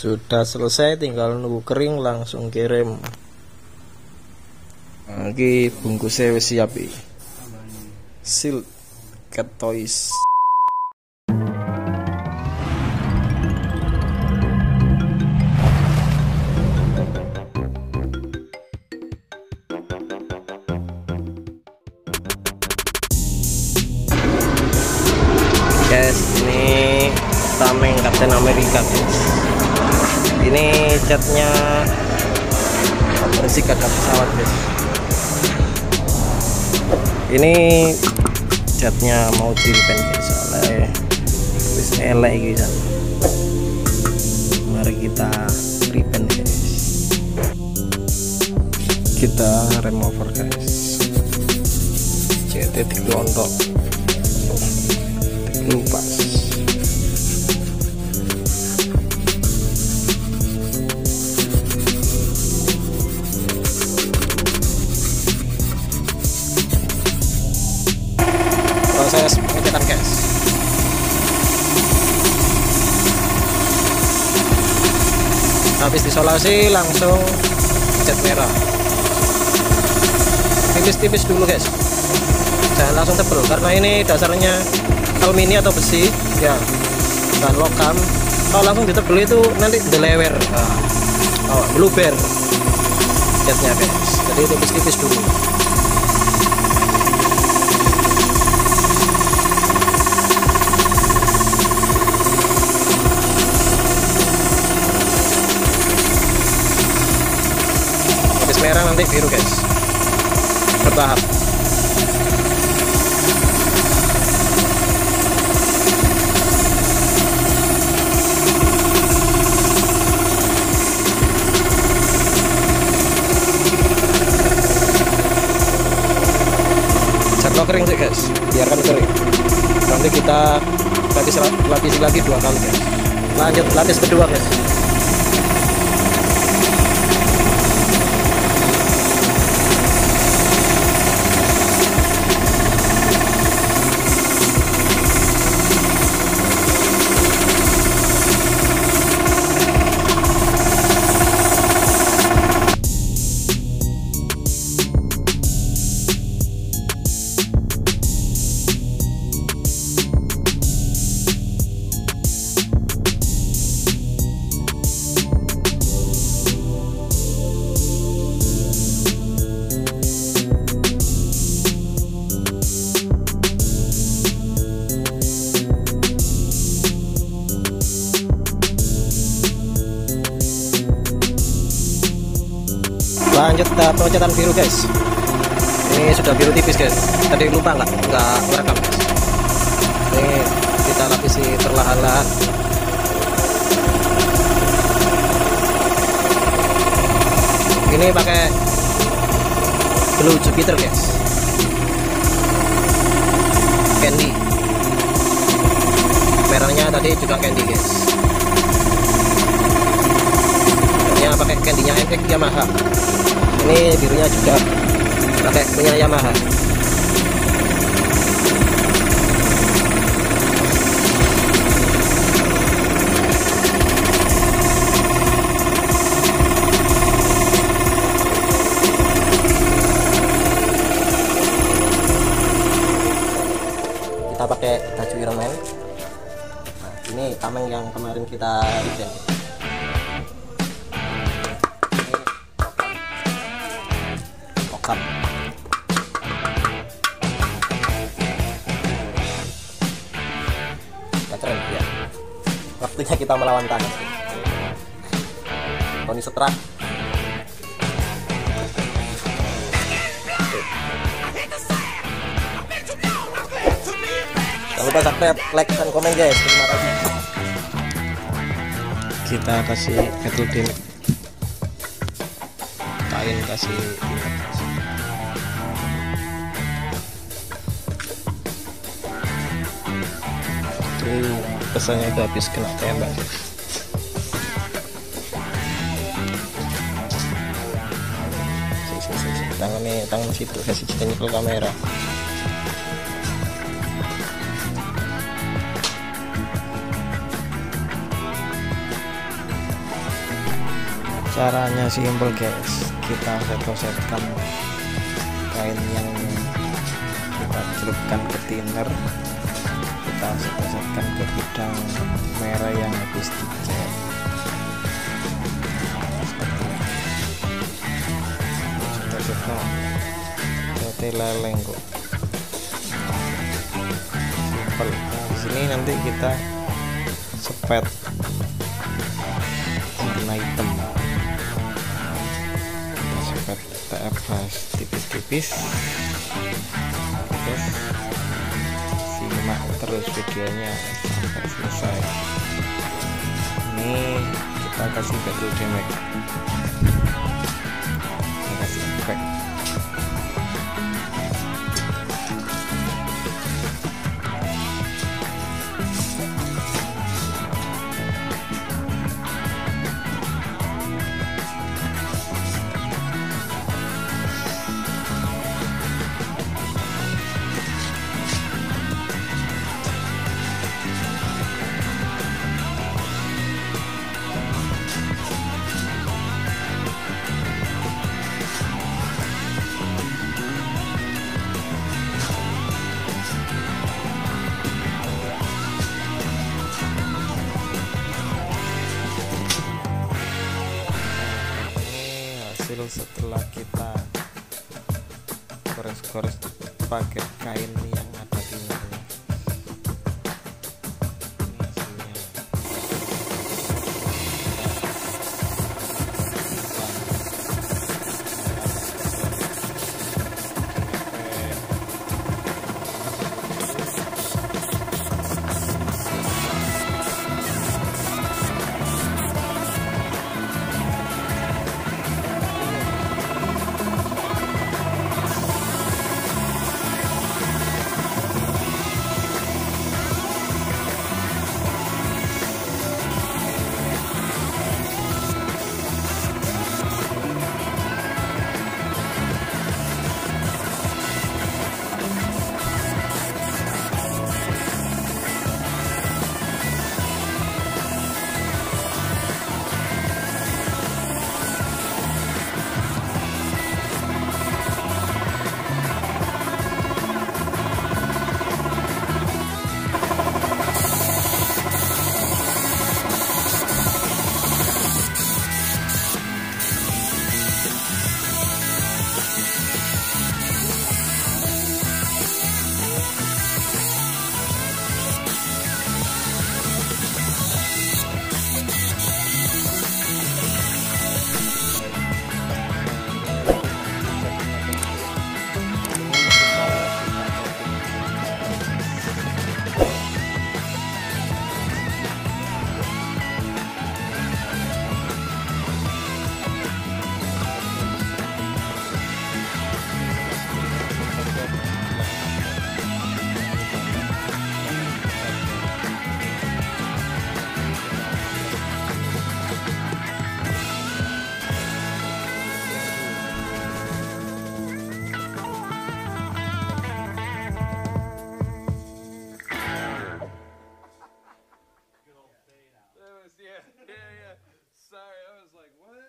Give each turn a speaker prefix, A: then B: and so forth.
A: Sudah selesai, tinggal nunggu kering langsung kirim. Lagi bungkusnya wis siap iki. Silk Cat Toys. Guys, ini tameng Captain America guys. Ini catnya bersih kaca pesawat guys. Ini catnya mau di repaint guys, soalnya wis elek guys. Mari kita repaint guys. Kita remover guys. CT diglontok. Lupas. Proses pengecekan guys. Habis disolasi langsung cat merah. Tipis-tipis dulu guys, jangan langsung tebel karena ini dasarnya alumini atau besi ya, dan logam. Kalau langsung ditebel itu nanti delewer, blueber catnya guys. Jadi tipis-tipis dulu. Habis merah nanti biru guys, bertahap. Kering sih guys, biarkan kering. Nanti kita lapisi lagi 2 kali guys. Lanjut lapis kedua guys. Lanjut tahap pengecatan biru guys. Ini sudah biru tipis guys. Tadi lupa nggak merekam guys. Ini kita lapisi perlahan-lahan. Ini pakai Blue Jupiter guys. Candy. Merahnya tadi juga candy guys. Ini pakai candy-nya MX Yamaha. Ini birunya juga pakai punya Yamaha. Kita pakai baju Iron Man. Nah, ini tameng yang kemarin kita repaint. Keren ya. Waktunya kita melawan tanah. Tony Stark. Jangan lupa subscribe, like, dan komen guys. Terima kasih. Kita kasih metal damage. Kain kasih pesannya itu habis kena tembak. Tangan situ kasih nyekel kamera. Caranya simpel guys, kita set-setkan kain yang kita celupkan ke thinner, kita set-setkan ke bidang merah yang habis dicat. Set-setkan jadi leleng kok, simpel. Nah, di sini nanti kita sepet warna hitam, kita sepet TF tipis-tipis. Oke, simak terus videonya sampai selesai. Ini kita kasih battle damage, kita kasih efek. Setelah kita gores-gores pakai kain yang ada di sini,
B: Yeah. Sorry, I was like, what?